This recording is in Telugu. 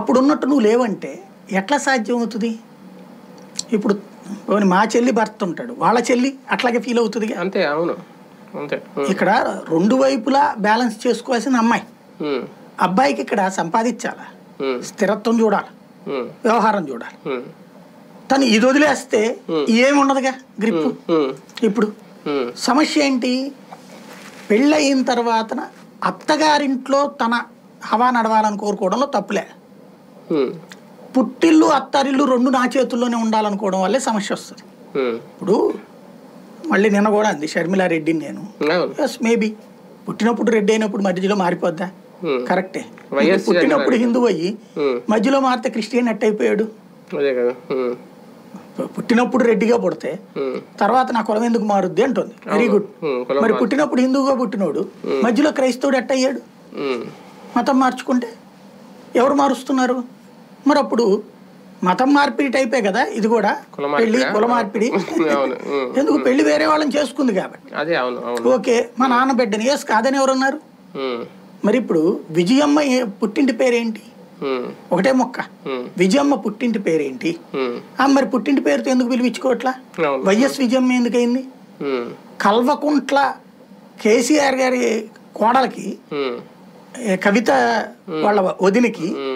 అప్పుడున్నట్టు నువ్వు లేవంటే ఎట్లా సాధ్యం అవుతుంది? ఇప్పుడు మా చెల్లి భర్త ఉంటాడు, వాళ్ళ చెల్లి అట్లాగే ఫీల్ అవుతుంది అంతే. అవును అంతే. ఇక్కడ రెండు వైపులా బ్యాలెన్స్ చేసుకోవాల్సిన అమ్మాయి. అబ్బాయికి ఇక్కడ సంపాదించాలా, స్థిరత్వం చూడాలి, వ్యవహారం చూడాలి. తను ఇది వదిలేస్తే ఏముండదుగా గ్రిప్. ఇప్పుడు సమస్య ఏంటి? పెళ్ళయిన తర్వాత అత్తగారింట్లో తన హవా నడవాలని కోరుకోవడంలో తప్పులే. పుట్టిల్లు అత్తారిల్లు రెండు నా చేతుల్లోనే ఉండాలనుకోవడం వల్లే సమస్య వస్తుంది. ఇప్పుడు మళ్ళీ నిన్న కూడా అంది షర్మిలారెడ్డిని నేను, ఎస్ మేబీ పుట్టినప్పుడు రెడ్డి అయినప్పుడు మధ్యలో మారిపోద్దా? కరెక్టే. పుట్టినప్పుడు హిందూ అయ్యి మధ్యలో మారితే క్రిస్టియన్ ఎట్ అయిపోయాడు. పుట్టినప్పుడు రెడ్డిగా పుడితే తర్వాత నా కులం ఎందుకు మారుద్ది అంటుంది. Very good. మరి పుట్టినప్పుడు హిందువుగా పుట్టినోడు మధ్యలో క్రైస్తవుడు ఎట్ అయ్యాడు? మతం మార్చుకుంటే ఎవరు మారుస్తున్నారు? మరి అప్పుడు మతం మార్పిడి టైపే కదా ఇది కూడా, పెళ్లి కుల మార్పిడి. ఎందుకు? పెళ్లి వేరే వాళ్ళని చేసుకుంది కాబట్టి. ఓకే, మా నాన్న బిడ్డని ఎస్ కాదని ఎవరున్నారు? మరి ఇప్పుడు విజయమ్మ పుట్టింటి పేరేంటి? ఒకటే మొక్క. విజయమ్మ పుట్టింటి పేరేంటి? మరి పుట్టింటి పేరుతో ఎందుకు పిలిపించుకోవట్లా? వైఎస్ విజయమ్మ ఎందుకయింది? కల్వకుంట్ల కేసీఆర్ గారి కోడలకి, కవిత వాళ్ళ వదినికి